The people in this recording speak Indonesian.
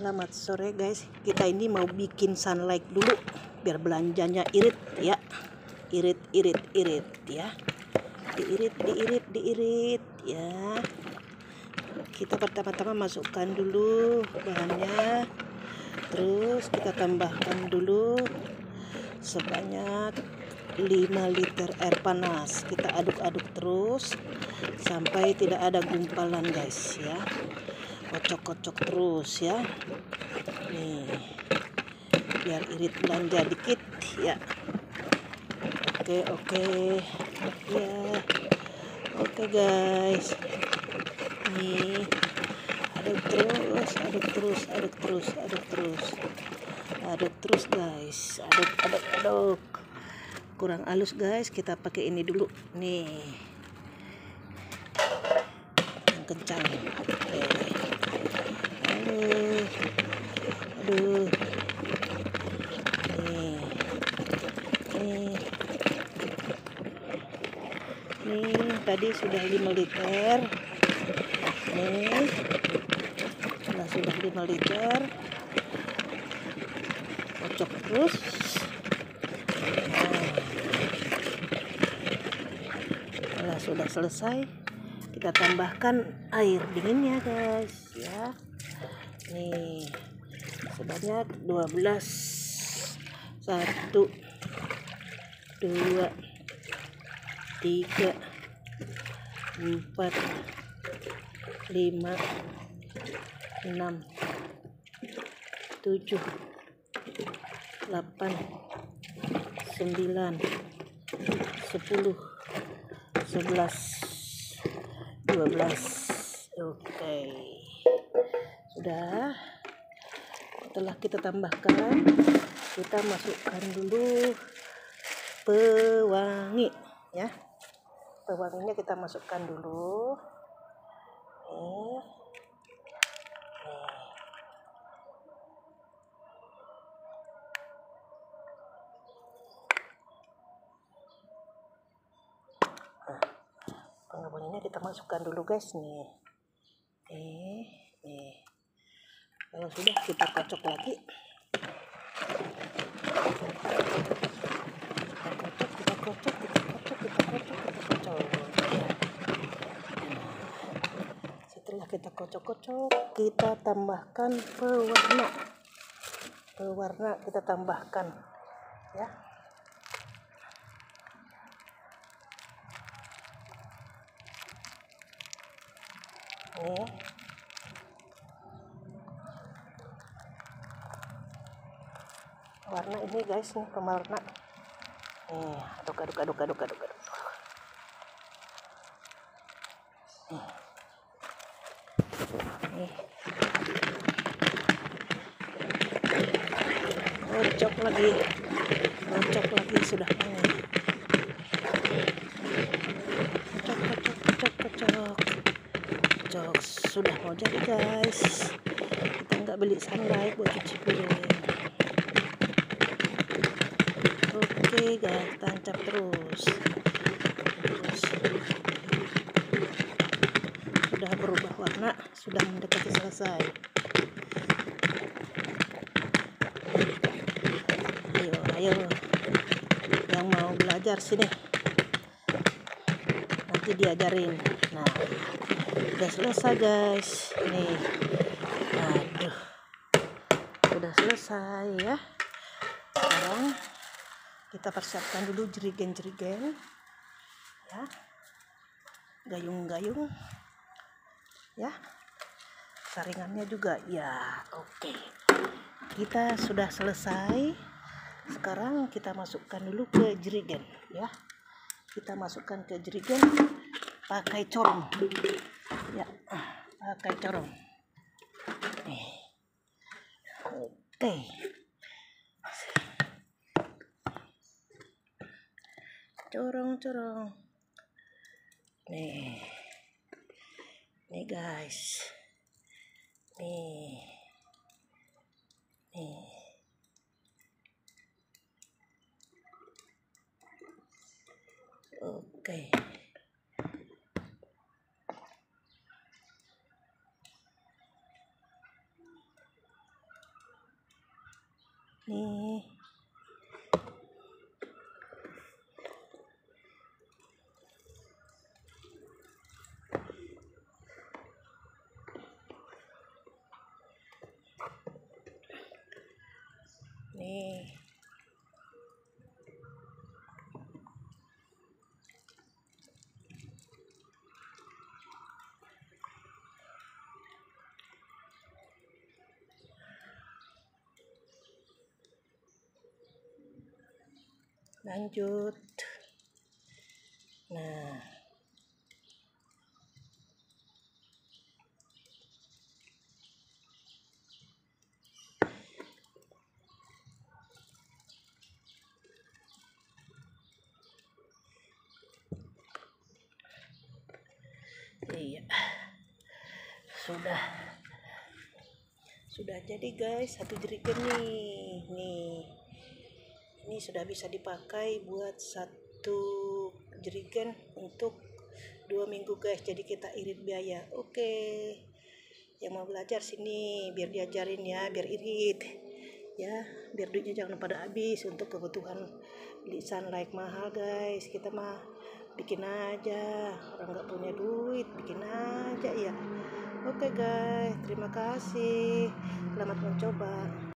Selamat sore guys, kita ini mau bikin sunlight dulu biar belanjanya irit ya. Irit ya. Diirit ya. Kita pertama-tama masukkan dulu bahannya. Terus kita tambahkan dulu sebanyak 5 liter air panas. Kita aduk-aduk terus sampai tidak ada gumpalan guys ya. Kocok-kocok terus ya. Nih, biar irit belanja dikit ya. Oke ya. Oke guys, nih aduk terus guys. Aduk kurang halus guys, kita pakai ini dulu nih yang kencang. Oke. Aduh. Nih tadi sudah 5 liter. Nih. Sudah 5 liter. Kocok terus. Nah, sudah selesai. Kita tambahkan air dinginnya guys ya. Nih sebanyak 12. 1 2 3 4 5 6 7 8 9 10 11 12. Oke, sudah. Setelah kita tambahkan, kita masukkan dulu pewangi ya. Pewanginya kita masukkan dulu. Pewanginya kita masukkan dulu guys nih. Nih. Kalau sudah kita kocok lagi. Kita kocok. Setelah kita kocok-kocok, kita tambahkan pewarna kita tambahkan ya. Nih. Warna ini guys nih, pewarna. Nih, aduk. Nih. Kocok lagi sudah. Kocok sudah mau jadi guys. Kita nggak beli sunlight buat cuci piring. Oke guys, tancap terus. Sudah berubah warna, sudah mendekati selesai. Ayo yang mau belajar sini, nanti diajarin. Nah, udah selesai guys. Nih, aduh, udah selesai ya. Sekarang kita persiapkan dulu jerigen ya, gayung ya, saringannya juga ya. Oke, kita sudah selesai. Sekarang kita masukkan dulu ke jerigen ya. Kita masukkan ke jerigen pakai corong ya, pakai corong. Oke, corong. Nih guys, nih. Oke. nih. Nih. Lanjut. Nah, iya, sudah jadi guys, satu jerigen nih. Ini sudah bisa dipakai buat satu jerigen untuk 2 minggu guys. Jadi kita irit biaya. Oke, yang mau belajar sini biar diajarin ya, biar irit ya, biar duitnya jangan pada habis untuk kebutuhan beli sunlight mahal guys. Kita mah bikin aja, orang nggak punya duit bikin aja ya. Oke guys, terima kasih, selamat mencoba.